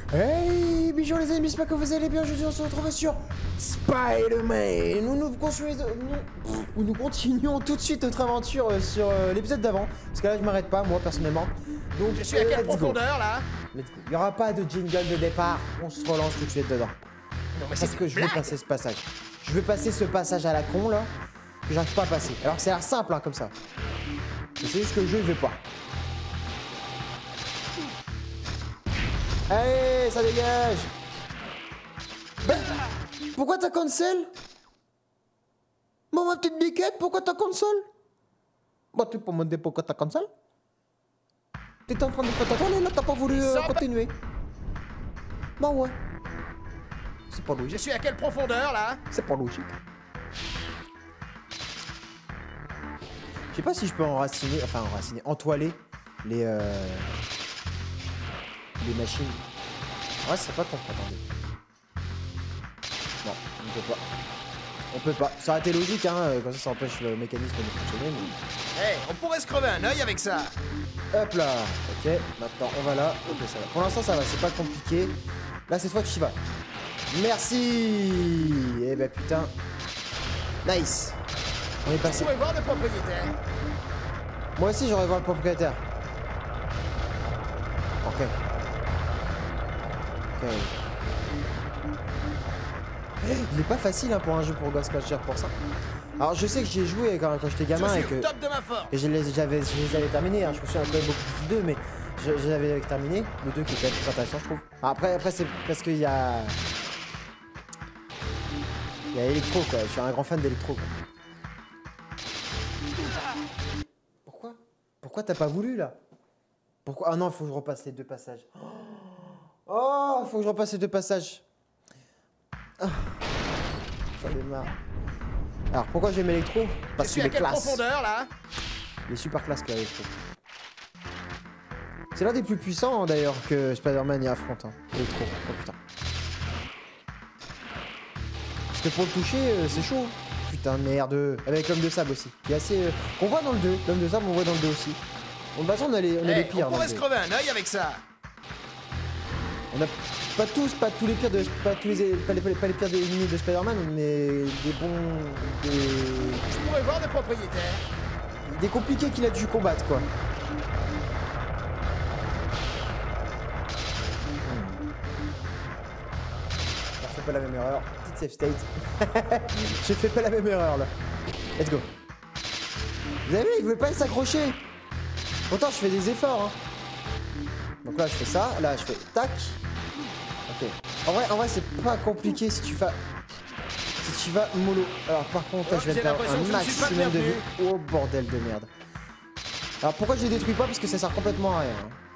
Hey, bonjour les amis, j'espère que vous allez bien. Aujourd'hui, on se retrouve sur Spider-Man. Nous continuons tout de suite notre aventure sur l'épisode d'avant. Parce que là, je m'arrête pas, moi, personnellement. Donc, je suis à quelle profondeur, là? Let's go. Il n'y aura pas de jingle de départ. On se relance tout de suite dedans. Non, mais parce que je veux passer ce passage. Je veux passer ce passage à la con, là, que j'arrive pas à passer. Alors que ça a l'air simple, hein, comme ça. Mais c'est juste que le jeu, il veut pas. Allez, ça dégage. Ben, pourquoi t'as cancel? Bon, ma petite biquette, pourquoi t'as cancel? Bah, tu peux me dire pourquoi t'as cancel? T'étais en train de faire ta toile et là, t'as pas voulu continuer. Bah ouais. C'est pas logique. Je suis à quelle profondeur, là? C'est pas logique. Je sais pas si je peux entoiler les machines. Ouais, c'est pas con. Attendez. Non, on peut pas. On peut pas. Ça aurait été logique, hein, comme ça empêche le mécanisme de fonctionner. Mais... Hey, on pourrait se crever un œil avec ça. Hop là. Ok, maintenant on va là. Ok, ça va. Pour l'instant, ça va, c'est pas compliqué. Là, cette fois, tu y vas. Merci. Eh ben putain. Nice. On est passé. Vous pouvez voir le propriétaire. Moi aussi, j'aurais voir le propriétaire. Ok. Ok. Il est pas facile, hein, pour un jeu pour gosses quand je gère pour ça. Alors je sais que j'y ai joué quand j'étais gamin et que... top de ma forme. Et je les avais terminés, hein. Je me souviens quand même beaucoup plus du 2, mais je les avais terminés. Le 2 qui était plus intéressant, je trouve. Après c'est parce qu'il y a... Il y a Electro, quoi. Je suis un grand fan d'Electro, quoi. Pourquoi t'as pas voulu, là? Pourquoi? Ah non, il faut que je repasse les deux passages. Oh, il faut que je repasse les deux passages. Ah, ça démarre. Alors, pourquoi j'aime Electro? Parce qu'il est classe. Profondeur, là? Il est super classe, Electro. C'est l'un des plus puissants, d'ailleurs, que Spider-Man y affronte. Hein. Electro. Oh putain. Parce que pour le toucher, c'est chaud. Putain de merde. Avec l'homme de sable aussi. Qui est assez. Qu'on voit dans le 2. L'homme de sable, on voit dans le 2 aussi. De toute façon, on a les pires. On pourrait se crever un œil avec ça. On a pas tous les pires de. Pas les pires des ennemis de Spider-Man, mais des bons. Je pourrais voir le propriétaire. Des compliqués qu'il a dû combattre, quoi. Alors, fais pas la même erreur. Petite safe state. Je fais pas la même erreur, là. Let's go. Vous avez vu, il voulait pas s'accrocher. Pourtant, je fais des efforts, hein. Donc là, je fais ça. Là, je fais tac. Ok. En vrai, c'est pas compliqué si tu vas mollo. Alors, par contre, là, je vais perdre un maximum de vie. Oh, bordel de merde. Alors, pourquoi je les détruis pas? Parce que ça sert complètement à rien.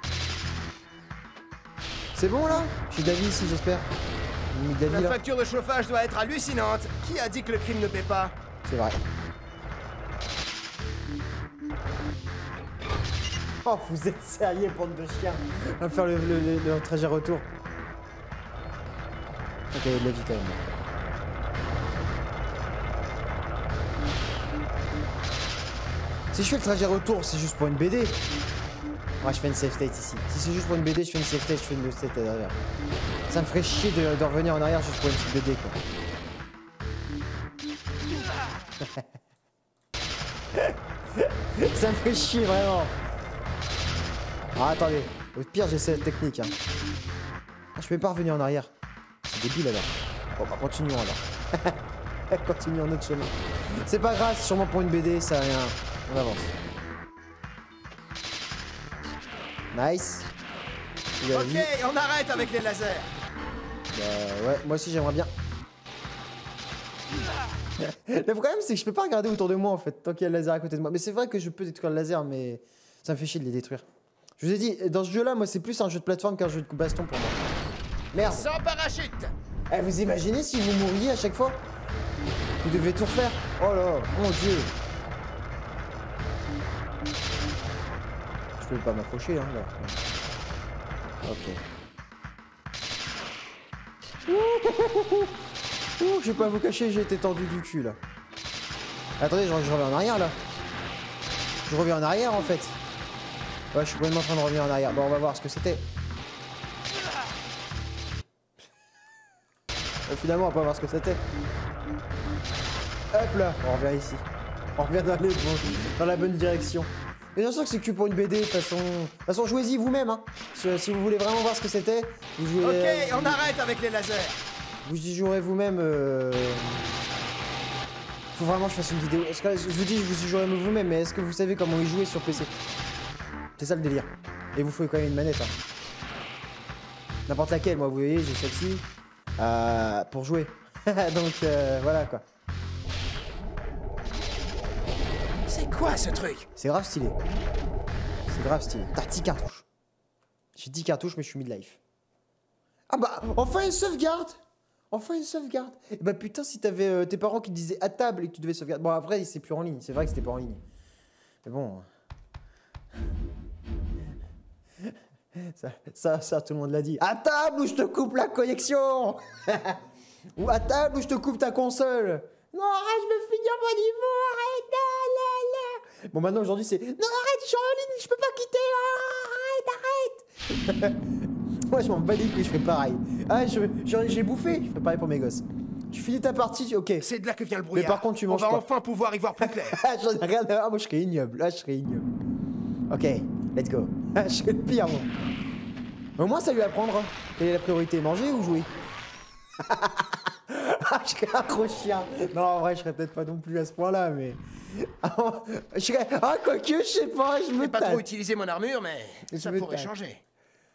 C'est bon, là? J'ai David ici, j'espère. La facture de chauffage doit être hallucinante. Qui a dit que le crime ne paie pas? C'est vrai. Oh, vous êtes sérieux, bande de chiens. On va faire le trajet retour. Ok, il y a de la vie quand même. Si je fais le trajet retour, c'est juste pour une BD. Ouais, je fais une safe state ici. Si c'est juste pour une BD, je fais une safe state, je fais une state derrière. Ça me ferait chier de revenir en arrière juste pour une petite BD, quoi. Ça me ferait chier, vraiment. Ah, attendez. Au pire, j'essaie la technique. Hein. Ah, je peux pas revenir en arrière. C'est débile, alors. Bon, bah, continuons, alors. Continuons notre chemin. C'est pas grave, c'est sûrement pour une BD, ça rien. On avance. Nice. Ok, on arrête avec les lasers. Ouais, moi aussi j'aimerais bien. Le problème c'est que je peux pas regarder autour de moi en fait, tant qu'il y a le laser à côté de moi. Mais c'est vrai que je peux détruire le laser, mais ça me fait chier de les détruire. Je vous ai dit, dans ce jeu là, moi c'est plus un jeu de plateforme qu'un jeu de baston pour moi. Merde. Sans parachute. Eh, vous imaginez si vous mouriez à chaque fois? Vous devez tout refaire. Oh là, mon dieu. Je peux pas m'accrocher, hein, là. Ok. Je vais pas vous cacher, j'ai été tendu du cul, là. Attendez, je reviens en arrière, là. Je reviens en arrière, en fait. Ouais, je suis complètement en train de revenir en arrière. Bon, on va voir ce que c'était. Finalement, on va pas voir ce que c'était. Hop là, on revient ici. On revient dans la bonne direction. Mais bien sûr que c'est que pour une BD, de toute façon jouez-y vous-même, hein. Si vous voulez vraiment voir ce que c'était, vous jouez... Ok, on arrête avec les lasers. Vous y jouerez vous-même. Faut vraiment que je fasse une vidéo. Est-ce que, je vous dis, vous y jouerez vous-même, mais est-ce que vous savez comment y jouer sur PC? C'est ça le délire. Et vous faut quand même une manette, hein. N'importe laquelle, moi vous voyez, j'ai celle-ci. Pour jouer. Donc voilà quoi. C'est quoi ce truc? C'est grave stylé. C'est grave stylé. T'as 10 cartouches. J'ai 10 cartouches, mais je suis mid-life. Ah bah, enfin une sauvegarde! Enfin une sauvegarde! Et bah putain, si t'avais tes parents qui te disaient à table et que tu devais sauvegarder. Bon, après, c'est plus en ligne. C'est vrai que c'était pas en ligne. Mais bon. Ça, tout le monde l'a dit. À table ou je te coupe la connexion! Ou à table ou je te coupe ta console! Non, arrête, je veux finir mon niveau! Arrête! Là. Bon, maintenant, aujourd'hui, c'est. Non, arrête, je suis en ligne, je peux pas quitter! Arrête! Moi, je m'en bats les couilles, je fais pareil. Ah, j'ai bouffé, je fais pareil pour mes gosses. Tu finis ta partie, ok. C'est de là que vient le brouillard. Mais par contre, tu manges pas. On va enfin pouvoir y voir plus clair. J'en ai rien à voir, moi, je serais ignoble. Là, je serais ignoble. Ok, let's go. Je serais le pire, moi. Au moins, ça lui apprendre. Quelle est la priorité, manger ou jouer? Je serais un gros chien. Non, en vrai, je serais peut-être pas non plus à ce point-là, mais... je serais... Ah, quoique, je sais pas, je me pas trop utilisé mon armure, mais ça pourrait changer.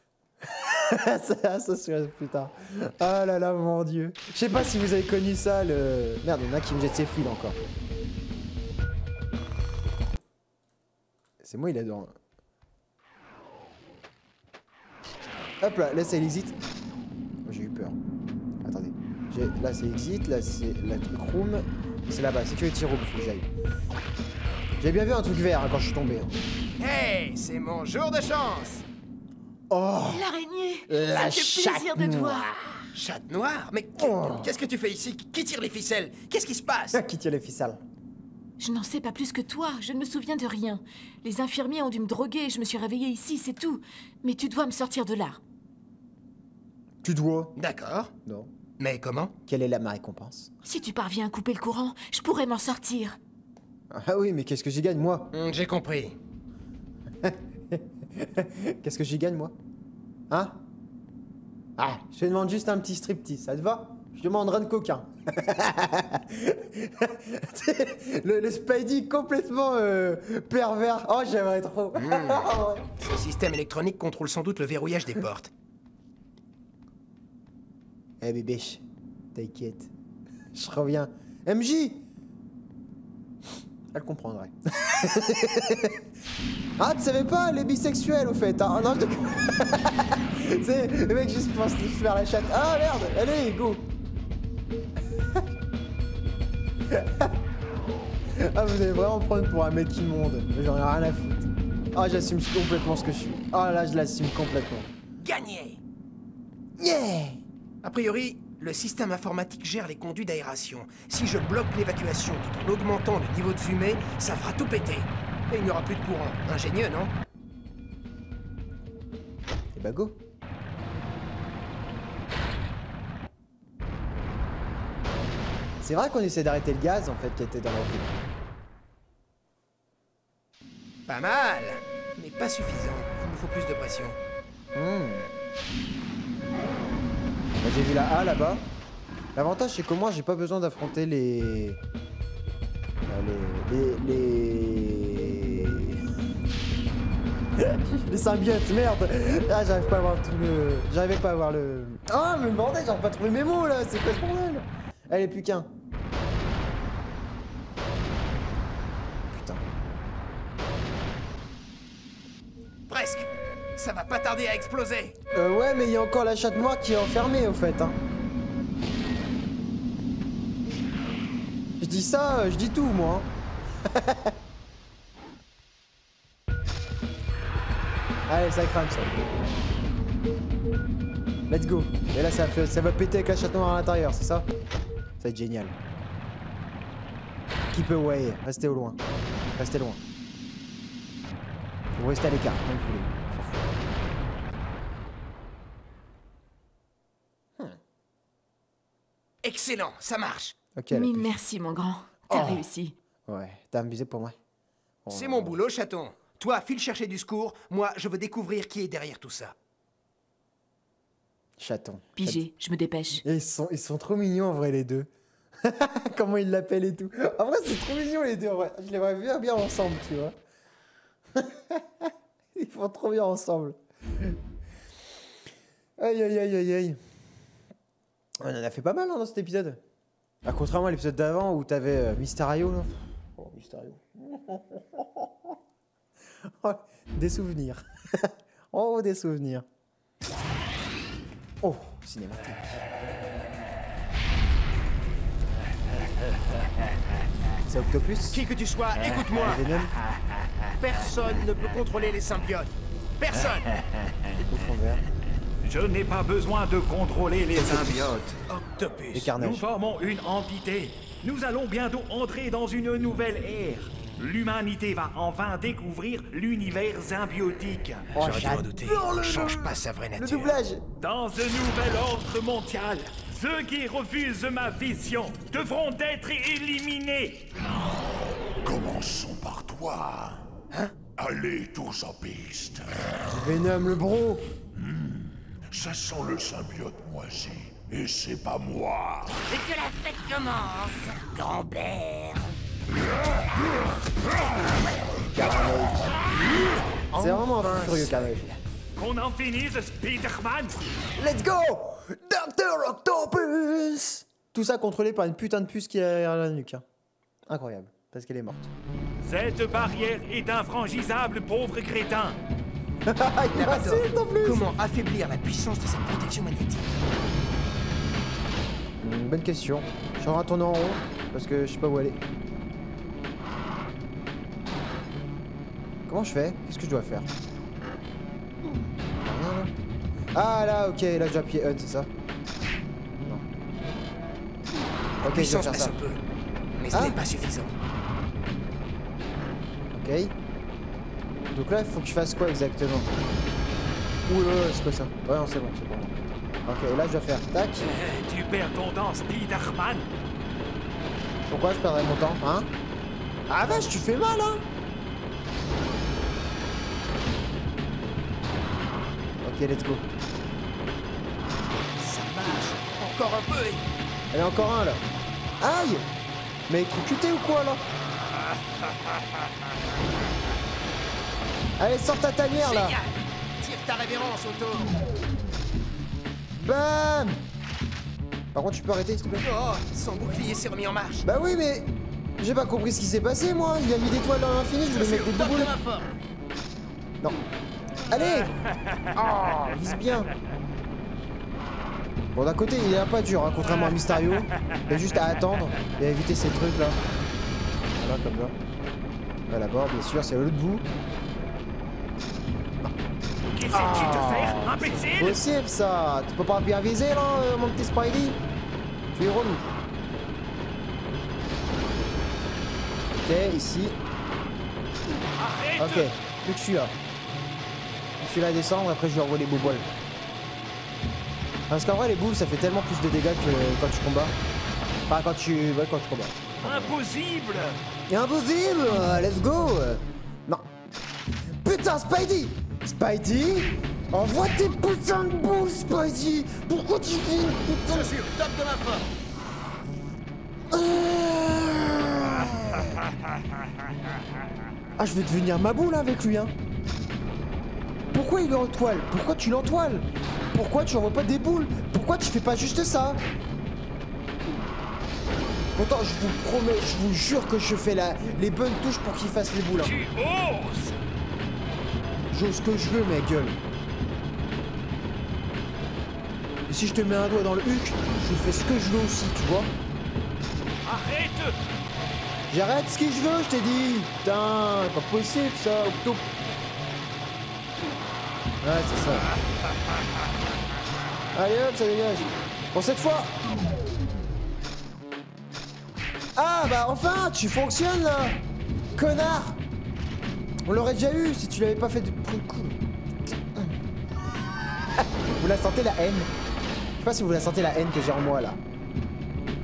ça serait... Putain. Oh là là, mon Dieu. Je sais pas si vous avez connu ça, le... Merde, il y en a qui me jette ses fluides encore. C'est moi, il est dans... Hop là, là c'est l'exit. Oh, j'ai eu peur. Attendez. Là c'est exit, là c'est la truc room. C'est là-bas, security room, faut que j'aille. J'ai bien vu un truc vert hein, quand je suis tombé. Hein. Hey, c'est mon jour de chance. Oh, l'araignée. La ça fait plaisir de te voir. Chatte noire? Mais qu'est-ce que tu fais ici? Qui tire les ficelles? Qu'est-ce qui se passe? Qui tire les ficelles? Je n'en sais pas plus que toi, je ne me souviens de rien. Les infirmiers ont dû me droguer et je me suis réveillée ici, c'est tout. Mais tu dois me sortir de là. Tu dois. D'accord. Non. Mais comment? Quelle est ma récompense? Si tu parviens à couper le courant, je pourrais m'en sortir. Ah oui, mais qu'est-ce que j'y gagne, moi? J'ai compris. Qu'est-ce que j'y gagne, moi? Hein? Ah, je te demande juste un petit striptease, ça te va? Je demande rien de coquin. le Spidey complètement pervers. Oh, j'aimerais trop. Ce système électronique contrôle sans doute le verrouillage des portes. Eh bébé, t'inquiète. Je reviens. MJ! Elle comprendrait. Ah, tu savais pas, les bisexuels au fait. Ah, non, je c'est le mec juste pense se faire la chatte. Ah merde, allez, go! Ah, vous allez vraiment me prendre pour un mec immonde. J'en ai rien à foutre. Ah, j'assume complètement ce que je suis. Ah là, je l'assume complètement. Gagné! Yeah! A priori, le système informatique gère les conduits d'aération. Si je bloque l'évacuation tout en augmentant le niveau de fumée, ça fera tout péter. Et il n'y aura plus de courant. Ingénieux, non? Et bah go. C'est vrai qu'on essaie d'arrêter le gaz en fait qui était dans la ville. Pas mal, mais pas suffisant. Il me faut plus de pression. J'ai vu la A là-bas. L'avantage c'est qu'au moins j'ai pas besoin d'affronter les les symbiotes, merde. Ah, j'arrive pas à voir tout le... J'arrivais pas à voir le... Ah, mais bordel, j'arrive pas à trouver mes mots là. C'est quoi ce bordel? Allez, plus qu'un. Putain. Presque. Ça va pas tarder à exploser. Ouais, mais il y a encore la chatte noire qui est enfermée, au fait, hein. Je dis ça, je dis tout, moi. Hein. Allez, ça crame, ça. Let's go. Et là, ça va péter avec la chatte noire à l'intérieur, c'est ça? Ça va être génial. Keep away. Restez au loin. Restez loin. Vous restez à l'écart, comme vous voulez. Excellent, ça marche. Ok, elle a Mille pu. merci, mon grand. T'as Oh. réussi. Ouais, t'as abusé pour moi. Oh, C'est mon boulot, chaton. Toi, file chercher du secours. Moi, je veux découvrir qui est derrière tout ça. Chaton. Pigé, je me dépêche. Et ils sont trop mignons en vrai les deux. Comment ils l'appellent et tout. En vrai c'est trop mignon les deux en vrai. Je les vois bien ensemble tu vois. Ils font trop bien ensemble. Aïe aïe aïe aïe aïe. On en a fait pas mal hein, dans cet épisode. Ah, contrairement à l'épisode d'avant où t'avais Mysterio là. Oh Mysterio. Oh, des souvenirs. Oh des souvenirs. Oh cinématique. C'est Octopus. Qui que tu sois, écoute-moi. Venom. Personne ne peut contrôler les symbiotes. Personne. Bouffon vert. Je n'ai pas besoin de contrôler les symbiotes. Et Octopus. Nous Carnage. formons une entité. Nous allons bientôt entrer dans une nouvelle ère. L'humanité va enfin découvrir l'univers symbiotique. Oh, J'aurais dû m'en douter. j'adore On change pas sa vraie le nature. doublage. Dans ce nouvel ordre mondial, ceux qui refusent ma vision devront être éliminés. Commençons par toi. Hein? Allez tous en piste. Venom le bro. Ça sent le symbiote moisi. Et c'est pas moi. Et que la fête commence, grand-père. C'est vraiment un furieux Carnage. Qu'on en finisse, Spider-Man. Let's go Dr Octopus. Tout ça contrôlé par une putain de puce qui a derrière la nuque. Hein. Incroyable. Parce qu'elle est morte. Cette barrière est infrangisable, pauvre crétin. Il Labrador, m'insulte en plus. comment affaiblir la puissance de cette protection magnétique? Bonne question. Je suis en train de tourner en rond parce que je sais pas où aller. Comment je fais? Qu'est-ce que je dois faire? Rien, là. Ah là, ok, là je dois appuyer Hunt, c'est ça? Non. Ok, je dois Puissance, faire ça ça. se peut. Mais ce Ah. n'est pas suffisant. Ok. Donc là, il faut que je fasse quoi exactement? Ouh là, c'est quoi ça? Ouais, non, c'est bon, c'est bon. Ok, là je dois faire tac. Tu perds ton temps, Spider-Man. Pourquoi je perdrais mon temps, hein? Ah vache, tu fais mal, hein? Ok, let's go. Ça marche. Encore un peu et... Allez, encore un là. Aïe! Mais électrocuté ou quoi là? Allez, sors ta tanière là! Génial. Tire ta révérence, Otto. Bam! Par contre, tu peux arrêter s'il te plaît? Oh, son bouclier s'est remis en marche. Bah oui, mais j'ai pas compris ce qui s'est passé moi. Il a mis des toiles dans l'infini, je Je vais suis mettre au des top de boules. ma forme. Non. Allez! Oh, vise bien. Bon, d'un côté, il est pas dur, hein, contrairement à Mysterio. Il y a juste à attendre et à éviter ces trucs là. Voilà, comme là. À la bord, bien sûr, c'est à l'autre bout. Qu'essaies-tu de faire, imbécile? Possible ça! Tu peux pas bien viser là, mon petit Spidey? Tu es relou. Ok, ici. Arrête! Ok, plus que celui-là. Celui-là descendre, après je lui envoie les boules. Parce qu'en vrai, les boules ça fait tellement plus de dégâts que quand tu combats. Enfin, quand tu. Ouais, quand tu combats. Impossible! Impossible! Let's go! Non. Putain, Spidey! Spidey? Envoie tes putains de boules, Spidey! Pourquoi tu fais une putain Je suis au top de ma forme. Ah, je vais devenir ma boule avec lui, hein! Pourquoi il le retoile? Pourquoi tu l'entoiles? Pourquoi tu envoies pas des boules? Pourquoi tu fais pas juste ça? Pourtant, je vous promets, je vous jure que je fais les bonnes touches pour qu'il fasse les boules. Hein. Tu oses! J'ose ce que je veux, ma gueule. Et si je te mets un doigt dans le huc, je fais ce que je veux aussi, tu vois? Arrête! J'arrête ce que je veux, je t'ai dit. Putain, pas possible ça, Octo. Ouais, c'est ça. Allez hop, ça dégage. Bon, cette fois. Ah, bah enfin, tu fonctionnes là. Connard. On l'aurait déjà eu si tu l'avais pas fait de coup. Vous la sentez la haine? Je sais pas si vous la sentez la haine que j'ai en moi là.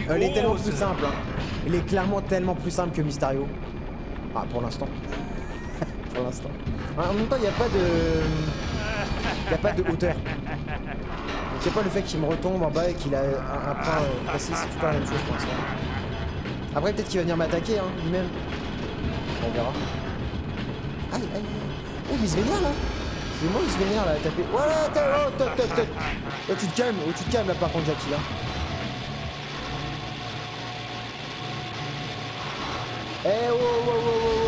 Elle est tellement oses. plus simple. Hein. Elle est clairement tellement plus simple que Mysterio. Ah, pour l'instant. Pour l'instant. En même temps, il n'y a pas de... Il n'y a pas de hauteur. Donc il n'y a pas le fait qu'il me retombe en bas et qu'il a un point précis. C'est tout le temps la même chose pour l'instant. Après, peut-être qu'il va venir m'attaquer, hein, lui-même. On verra. Aïe, aïe, aïe. Oh, il se vénère, là. C'est moi, il se vénère, là, à taper. Voilà, oh, tu te calmes, là, par contre, Jackie, là. Eh, oh, oh, oh,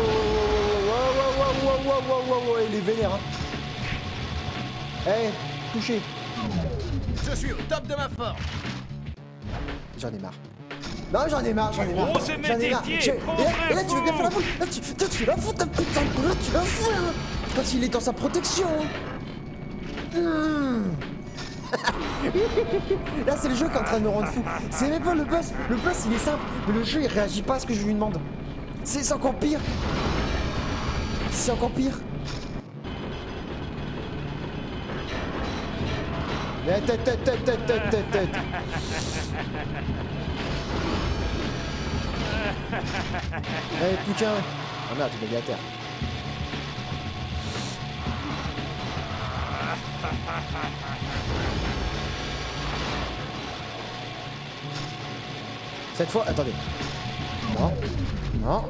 oh, il est vénère, hein. Eh, touché. Je suis au top de ma forme. J'en ai marre. Non, j'en ai marre. On se met J'en ai des marre. pieds, Et là, tu veux bien fou. faire la boule. Là, tu la fous, ta putain de boule. Là, tu la fous, là. Quand il est dans sa protection. Là, c'est le jeu qui est en train de me rendre fou. C'est même pas le boss. Le boss, il est simple. Mais le jeu, il réagit pas à ce que je lui demande. C'est encore pire. C'est encore pire. Tête. Allez, putain. Ah merde, tu m'as mis à terre. Cette fois, attendez. Non.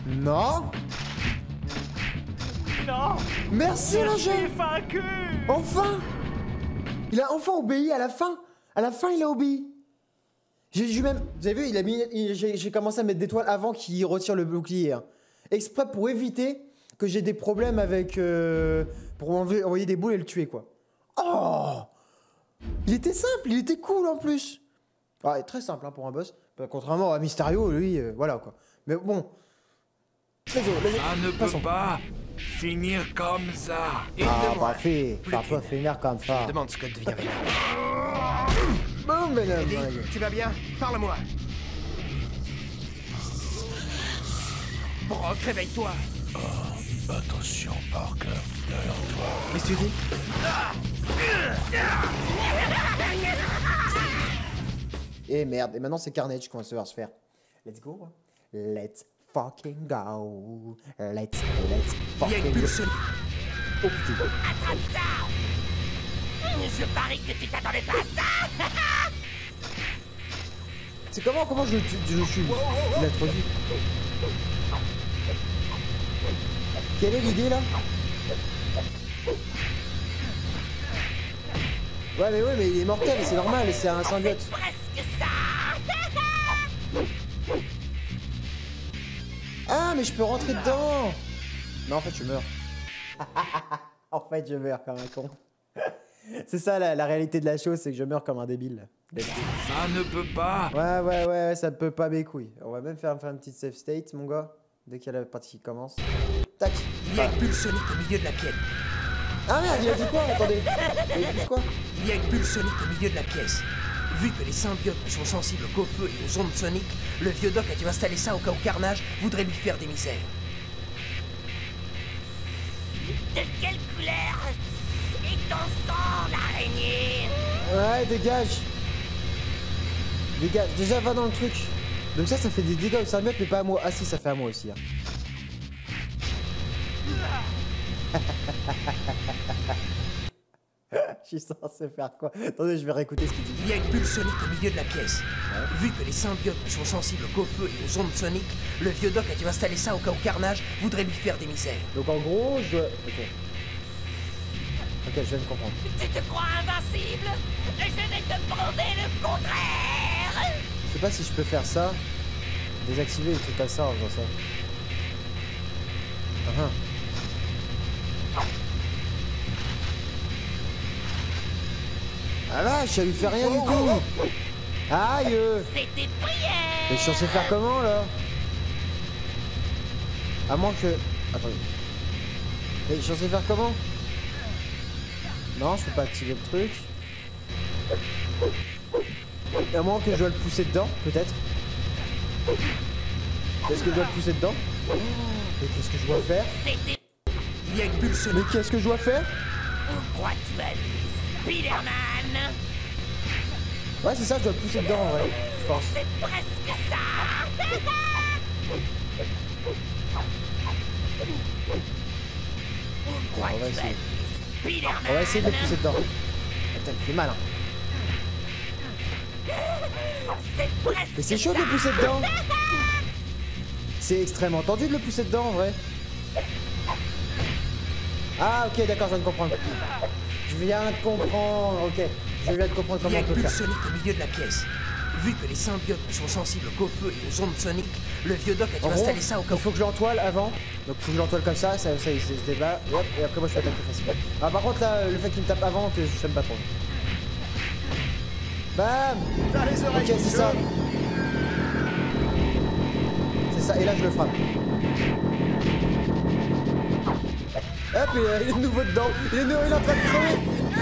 Non. Merci, Je le suis jeu. vaincu. Enfin. Il a enfin obéi à la fin. À la fin, il a obéi. J'ai même... Vous avez vu, j'ai commencé à mettre des toiles avant qu'il retire le bouclier. Hein. Exprès pour éviter que j'ai des problèmes avec... pour envoyer des boules et le tuer, quoi. Oh. Il était simple, il était cool en plus. Ah, très simple hein, pour un boss. Contrairement à Mysterio, lui, voilà, quoi. Mais bon... Ça ne peut pas finir comme ça. Ah, bah, fait pas finir comme ça. Demande ce que devient Venom. Bon, Venom. Eddie, tu vas bien? Parle-moi. Brock, réveille-toi. Attention, Parker, derrière toi. Qu'est-ce que tu dis? Et merde, et maintenant c'est Carnage qu'on va se faire. Let's go. Let's fucking go. Let's Il y a fucking une go. pulsion. Oh putain. Attrape ça! Je parie que tu t'attendais pas à ça! C'est comment je le tue? Il a trop vite. Quelle est l'idée là? Ouais mais il est mortel, c'est normal, c'est un symbiote. Presque ça! Ah mais je peux rentrer dedans. Non en fait je meurs. En fait je meurs comme un con. C'est ça la réalité de la chose, c'est que je meurs comme un débile. Ça ne peut pas. Ouais, ça peut pas mes couilles. On va même faire une petite save state mon gars. Dès qu'il y a la partie qui commence. Tac. Il y a une bulle sonique au milieu de la pièce. Ah merde, il a dit quoi? Attendez. Il a dit quoi? Il y a une bulle sonique au milieu de la pièce. Vu que les symbiotes ne sont sensibles qu'au feu et aux ondes soniques, le vieux doc a dû installer ça au cas où Carnage voudrait lui faire des misères. De quelle couleur est ton sang, l'araignée? Ouais, dégage. Dégage. Déjà, va dans le truc. Donc ça fait des dégâts au symbiote, mais pas à moi. Ah si, ça fait à moi aussi. Hein. Je suis censé faire quoi? Attendez, je vais réécouter ce qu'il dit. Il y a une bulle sonique au milieu de la pièce. Vu que les symbiotes ne sont sensibles qu'au feu et aux ondes soniques, le vieux doc a dû installer ça au cas où Carnage voudrait lui faire des misères. Donc en gros, je dois... Ok, je viens de comprendre. Tu te crois invincible? Je vais te prouver le contraire! Je sais pas si je peux faire ça. Désactiver les trucs à ça en faisant ça. Ah vache, ça lui fait rien du tout. Aïe. C'est tes prières! Mais je suis censé faire comment là? À moins que... Attendez. Mais je suis censé faire comment? Non, je peux pas activer le truc. À moins que je dois le pousser dedans, peut-être. Est-ce que je dois le pousser dedans? Mais qu'est-ce que je dois faire? Il y a une bulle Mais sonique. qu'est-ce que je dois faire? Où crois-tu aller, Spider-Man? Ouais, c'est ça, je dois le pousser dedans en vrai. Je pense. C'est presque ça. On va essayer. On va essayer de le pousser dedans. Putain, il fait mal, hein. Mais c'est chaud de le pousser dedans. C'est extrêmement tendu de le pousser dedans, en vrai. Ah, ok, d'accord, je viens de comprendre. Je viens de comprendre, ok. Je viens de comprendre Il y comment a on une peut bulle faire. sonique au milieu de la pièce. Vu que les symbiotes ne sont sensibles qu'au feu et aux ondes soniques, le vieux doc a dû En gros, installer ça au cas il faut que je l'entoile avant. Donc il faut que je l'entoile comme ça il se débat. Et hop, et après moi je fais attaquer facilement. Ah par contre là, le fait qu'il me tape avant, que je n'aime pas trop. Bam. Ok, c'est ça. C'est ça, et là je le frappe. Hop, il est de nouveau dedans. Il est en train de crever.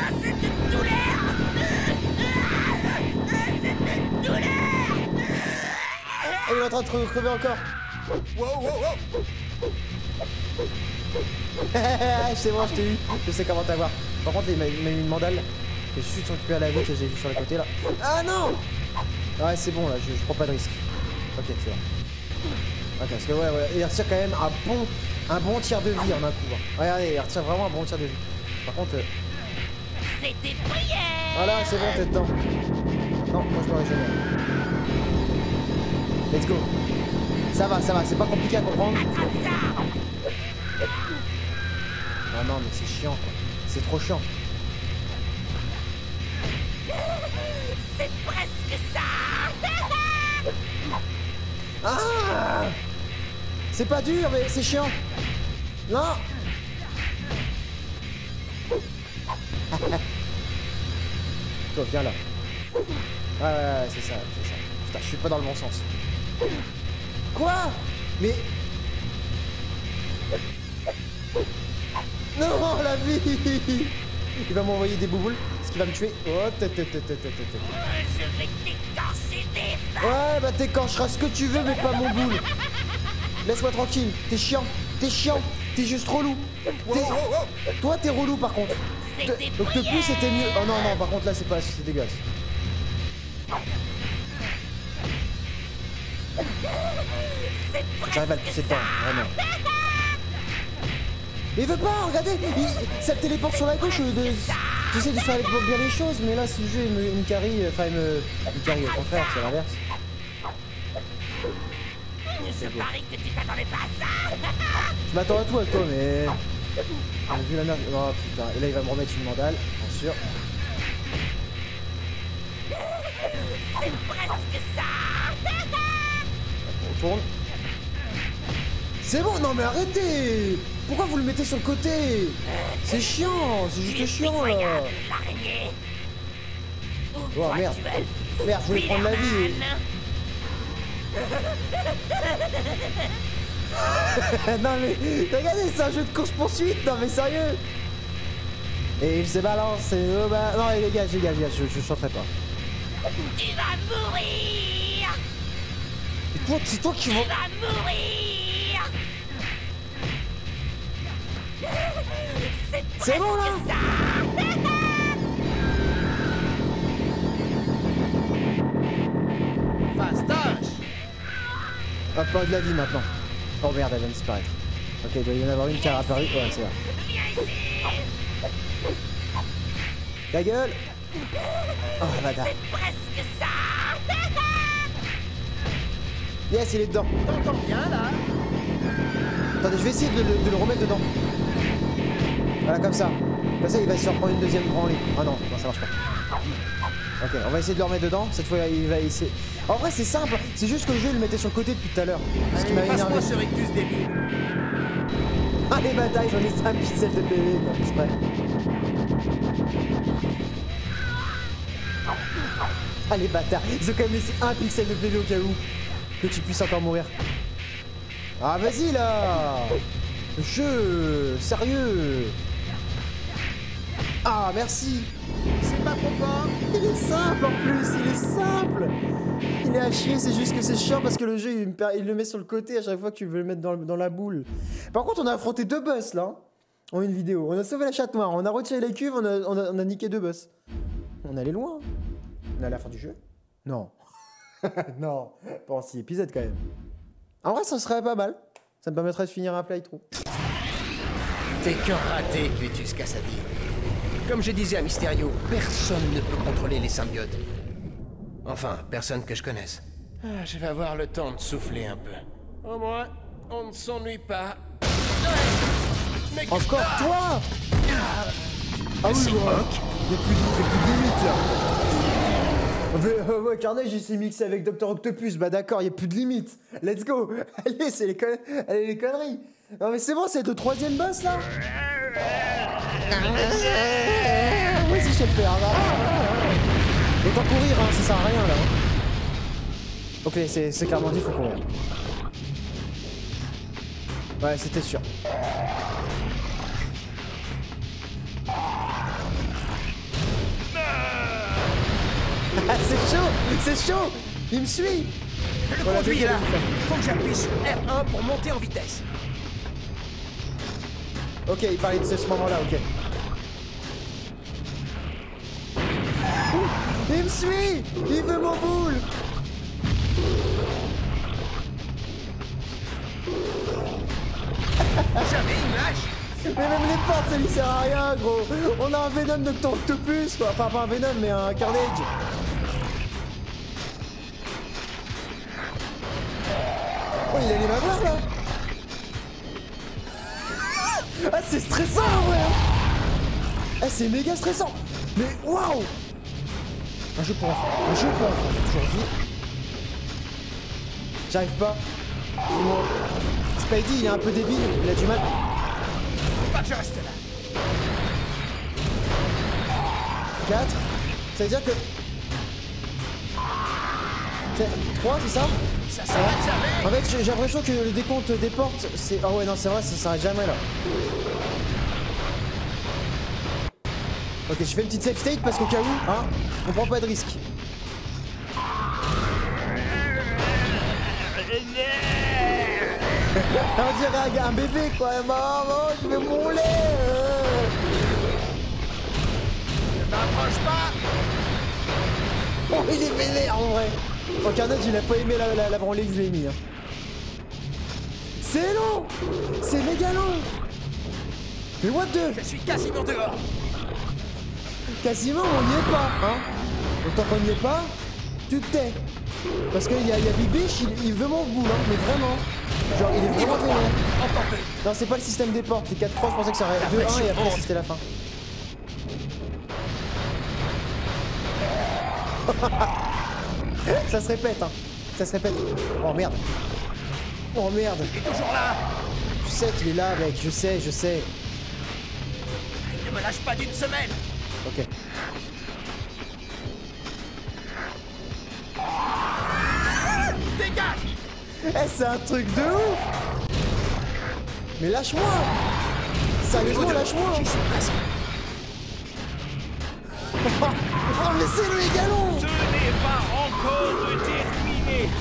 Il est en train de crever encore. C'est bon, je t'ai eu. Je sais comment t'avoir. Par contre, il m'a mis une mandale. Et je suis récupéré à la vie que j'ai vu sur le côté là. Ah non. Ouais, c'est bon là, je prends pas de risque. Ok, c'est bon. Ok, parce que ouais, il retire quand même un bon tir de vie en un coup. Hein. Regardez, il retire vraiment un bon tir de vie. Par contre... Voilà, c'est bon, t'es dedans. Non, moi je me régénère. Let's go. Ça va, c'est pas compliqué à comprendre. Ah non, mais c'est chiant quoi. C'est trop chiant. C'est presque ça. Ah! C'est pas dur, mais c'est chiant. Non. Toi, viens là. Ouais, c'est ça. Putain, je suis pas dans le bon sens. Quoi? Mais... Non, la vie. Il va m'envoyer des bouboules. Est-ce qu'il va me tuer? Oh, Je vais t'écorcher des fesses. Ouais, bah t'écorcheras ce que tu veux, mais pas mon boule. Laisse-moi tranquille. T'es chiant. T'es juste relou. Toi, t'es relou par contre. Donc te plus c'était mieux. Oh non, par contre là, c'est dégueulasse. J'arrive à le pousser dedans, vraiment. Mais il veut pas, regardez, ça le téléporte sur la gauche. J'essaie de faire bien les choses, mais là, si le jeu il me carry, enfin il me carry, au contraire, c'est l'inverse. Je parie que tu t'attendais pas à ça. Je m'attends à tout avec toi, mais... J'ai vu la merde... Oh putain, et là il va me remettre une mandale, bien sûr. C'est presque ça. On retourne. C'est bon, non mais arrêtez! Pourquoi vous le mettez sur le côté? C'est chiant, c'est juste chiant là. L'araignée. Oh merde. Merde, je voulais prendre la vie. Non mais, regardez, c'est un jeu de course-poursuite, non mais sérieux. Et il se balance, et oh bah... Non, les gars, je chanterai pas. Tu vas mourir. Et toi, c'est toi qui vas... Tu vas mourir. C'est bon là. Fastoche. Hop, pas de la vie maintenant. Oh merde, elle vient de disparaître. Ok, il doit y en avoir une qui a apparu. Ouais, c'est là. Ta gueule. Oh, bâtard. Presque ça. Yes, il est dedans. T'entends bien là? Attendez, je vais essayer de le remettre dedans. Voilà, comme ça. Comme ça, il va se reprendre une deuxième branlée. Oh non, ça marche pas. Ok, on va essayer de le remettre dedans. Cette fois, il va essayer. En vrai, c'est simple. C'est juste que le jeu, il le mettait sur le côté depuis tout à l'heure. Ce qui m'avait énervé. Passe-moi ce rectus débile. Ah, les batailles, j'en ai 5 pixels de PV, quoi. C'est vrai. Ah, les bâtards. Ils ont quand même laissé 1 pixel de PV au cas où. Que tu puisses encore mourir. Ah, vas-y, là. Jeu. Sérieux. Ah, merci. C'est pas trop fort. Il est simple en plus, il est simple. Il est à chier, c'est juste que c'est chiant parce que le jeu il le met sur le côté à chaque fois que tu veux le mettre dans la boule. Par contre, on a affronté 2 boss là, en une vidéo. On a sauvé la chatte noire, on a retiré les cuves, on a niqué 2 boss. On allait loin. On est à la fin du jeu? Non. Non, pas en 6 épisodes quand même. En vrai, ça serait pas mal. Ça me permettrait de finir un playthrough. T'es qu'un raté, Cletus Cassady. Comme je disais à Mysterio, personne ne peut contrôler les symbiotes. Enfin, personne que je connaisse. Ah, je vais avoir le temps de souffler un peu. Au moins, on ne s'ennuie pas. Mais Encore toi. Ah oui, c'est ouais. Hawk. Il y a plus de limite là. Ouais, Carnage il s'est mixé avec Dr Octopus, bah d'accord, il y a plus de limite. Let's go. Allez, c'est allez, les conneries. Non mais c'est bon, c'est le 3e boss là. Vas-y, je sais le faire. Autant courir, hein, ça sert à rien là. Ok, c'est clairement dit, faut courir. Ouais, c'était sûr. C'est chaud. Il me suit. Le Voilà, conduit dès là. qu'il est Faut que j'appuie sur R1 pour monter en vitesse. Ok, il parlait de ce moment-là, ok. Ouh, il me suit. Il veut mon boule. Jamais il lâche. Mais même les portes, ça lui sert à rien, gros. On a un Venom de Dr Octopus, quoi. Enfin, pas un Venom, mais un Carnage. Oh, il allait m'avoir, là. Ah, c'est stressant, en vrai. Ah, c'est méga stressant. Mais waouh. Un jeu pour enfants. Toujours dit. J'arrive pas. Bon. Spidey, il est un peu débile. Il a du mal. Faut pas que je reste là. 4. Ça veut dire que... 3, c'est ça? Ça s'arrête jamais. En fait, j'ai l'impression que le décompte des portes, c'est... Ah ouais, non, c'est vrai, ça s'arrête jamais, là. Ok, je fais une petite safe state parce qu'au cas où, hein, on prend pas de risque. On dirait un bébé, quoi. Maman, je vais mon lait. Ne m'approche pas. Oh, il est vénère, en vrai. Oh, Carnage, il a pas aimé la branlée que je lui ai mis. Hein. C'est long. C'est méga long. Mais what the... Je suis quasiment dehors. Quasiment, on n'y est pas, hein. Donc tant qu'on n'y est pas, tu te tais. Parce qu'il y a Big Biche, il veut mon boule, hein, mais vraiment. Genre, il est vraiment vénère. Encore deux. Non, c'est pas le système des portes. Les 4-3, je pensais que ça aurait 2-1 et après c'était la fin. Ça se répète, hein. Ça se répète. Oh merde. Oh merde. Il est toujours là. Je sais qu'il est là, mec. Je sais. Ne me lâche pas d'une semelle. Ok. Dégage. Eh, c'est un truc de ouf. Mais lâche-moi. Sérieusement, lâche-moi. J'y suis presque. Oh, mais c'est le galon. Ce n'est pas encore terminé.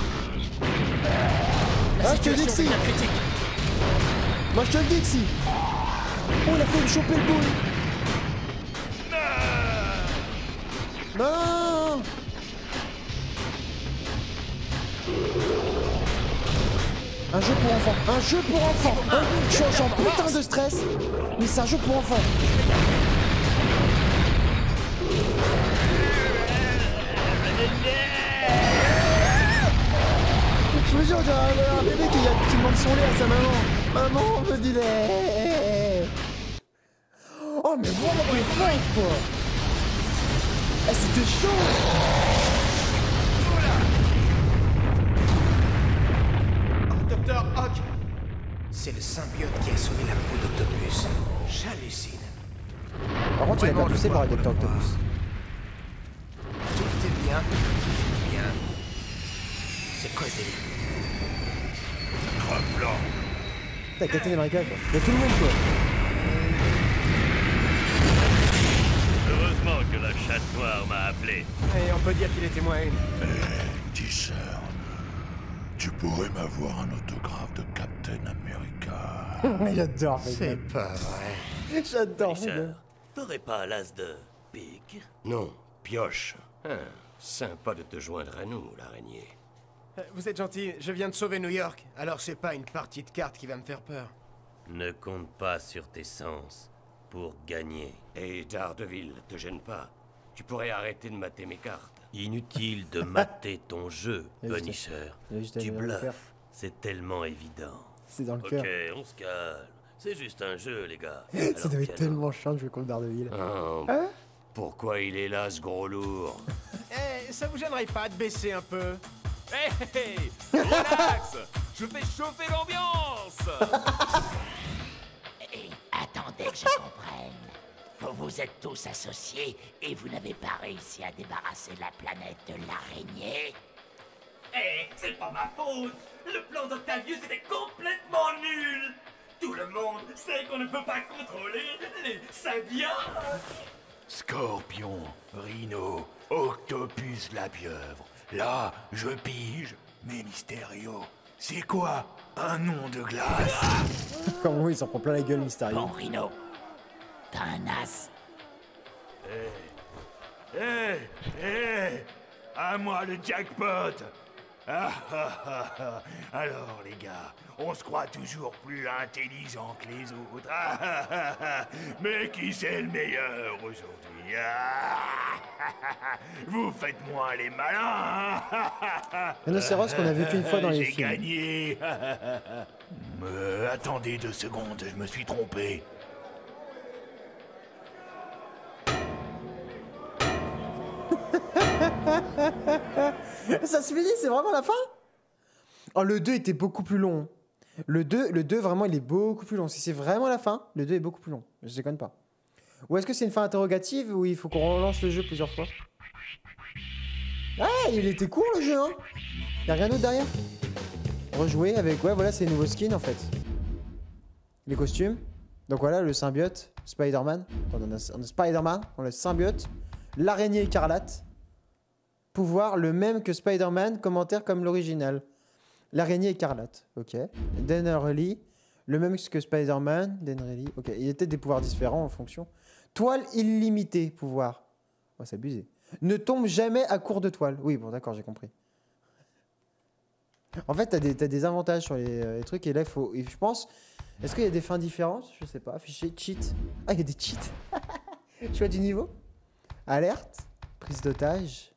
Ah, je te dis que si. Devient critique. Moi, je te le dis que si. Oh, il a fait me choper le boule. Non. Un jeu pour enfants. Un jeu pour enfants. Hein, je suis en putain de stress. Mais c'est un jeu pour enfants. Je vous jure, on dirait un bébé qui demande son lait à sa maman. Maman, on veut du lait. Oh, mais voilà les flingues, quoi. Eh, c'était chaud. Docteur Hawk. C'est le symbiote qui a sauvé la peau d'Octopus. J'hallucine. Par contre, il a pas poussé par le Dr Octopus. Tout est bien, qui finit bien. C'est quoi ce délire? Plan. T'as Captain America, quoi. Il y a tout le monde, quoi. Heureusement que la chatte noire m'a appelé. Et on peut dire qu'il était moins une. Discern, tu pourrais m'avoir un autographe de Captain America. J'adore, C'est pas vrai. J'adore. Richard, t'aurais pas l'as de pique? Non, pioche. Sympa de te joindre à nous, l'araignée. Vous êtes gentil, je viens de sauver New York, alors c'est pas une partie de cartes qui va me faire peur. Ne compte pas sur tes sens pour gagner. Et Daredevil, te gêne pas. Tu pourrais arrêter de mater mes cartes. Inutile de mater ton jeu, Punisher. Tu bluffes. C'est tellement évident. C'est dans le cœur. Ok, on se calme. C'est juste un jeu, les gars. Ça doit être tellement chiant de jouer contre Daredevil. Hein? Pourquoi il est là, ce gros lourd? Eh, ça vous gênerait pas de baisser un peu? Hey, relax. Je fais chauffer l'ambiance. Et attendez que je comprenne. Vous vous êtes tous associés et vous n'avez pas réussi à débarrasser la planète de l'araignée. Eh, c'est pas ma faute. Le plan d'Octavius était complètement nul. Tout le monde sait qu'on ne peut pas contrôler les symbiotes. Scorpion, Rhino, Octopus la pieuvre. Là, je pige, mais Mysterio, c'est quoi un nom de glace? Comment il s'en prend plein la gueule, Mysterio. Bon, Rhino, t'as un as. À moi le jackpot. Alors les gars, on se croit toujours plus intelligent que les autres. Mais qui c'est le meilleur aujourd'hui? Vous faites moins les malins. Rhinocéros qu'on a vu qu'une fois dans les J'ai films. gagné. Attendez 2 secondes, je me suis trompé. Ça se finit, c'est vraiment la fin? Oh, le 2 était beaucoup plus long. Le 2 vraiment, il est beaucoup plus long. Si c'est vraiment la fin, le 2 est beaucoup plus long. Je déconne pas. Ou est-ce que c'est une fin interrogative ou il faut qu'on relance le jeu plusieurs fois? Ah, il était court le jeu, hein? Y'a rien d'autre derrière? Rejouer avec... Ouais, voilà, c'est les nouveaux skins, en fait. Les costumes. Donc voilà, le symbiote, Spider-Man. On a Spider-Man, on a le symbiote. L'araignée écarlate. Pouvoir le même que Spider-Man, commentaire comme l'original. L'araignée écarlate, ok. Dennerly, le même que Spider-Man, Dennerly, ok. Il y a peut-être des pouvoirs différents en fonction. Toile illimitée, pouvoir. Oh, c'est abusé. Ne tombe jamais à court de toile. Oui, bon, d'accord, j'ai compris. En fait, t'as des avantages sur les trucs, et là, il faut... Je pense... Est-ce qu'il y a des fins différentes? Je sais pas. Afficher, cheat. Ah, il y a des cheats. Choix du niveau. Alerte. Prise d'otage.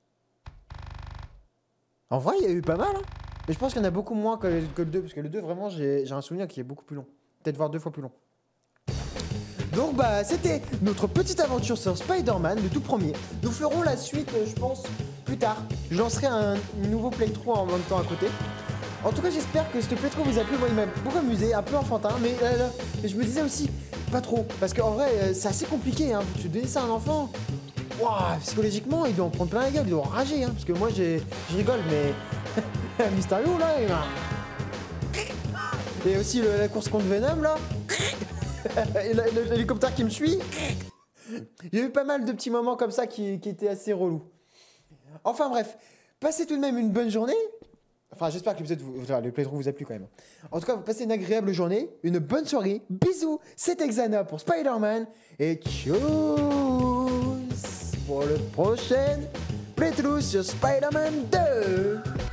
En vrai, il y a eu pas mal, hein. Mais je pense qu'il y en a beaucoup moins que le 2, parce que le 2, vraiment, j'ai un souvenir qui est beaucoup plus long. Peut-être voire 2 fois plus long. Donc, bah, c'était notre petite aventure sur Spider-Man, le tout premier. Nous ferons la suite, je pense, plus tard. Je lancerai un nouveau playthrough en même temps à côté. En tout cas, j'espère que ce playthrough vous a plu. Moi, il m'a beaucoup amusé, un peu enfantin, mais je me disais aussi, pas trop. Parce qu'en vrai, c'est assez compliqué, hein. Tu donnes ça à un enfant. Wow, psychologiquement, il doit en prendre plein la gueule, il doit rager, hein, parce que moi, je rigole, mais... Mysterio, là, il m'a... Et aussi la course contre Venom, là. Et l'hélicoptère qui me suit. Il y a eu pas mal de petits moments comme ça qui étaient assez relous. Enfin bref, passez tout de même une bonne journée. Enfin, j'espère que le playthrough vous a plu quand même. En tout cas, vous passez une agréable journée, une bonne soirée. Bisous, c'était Xana pour Spider-Man. Et tchuss pour le prochain playthrough sur Spider-Man 2.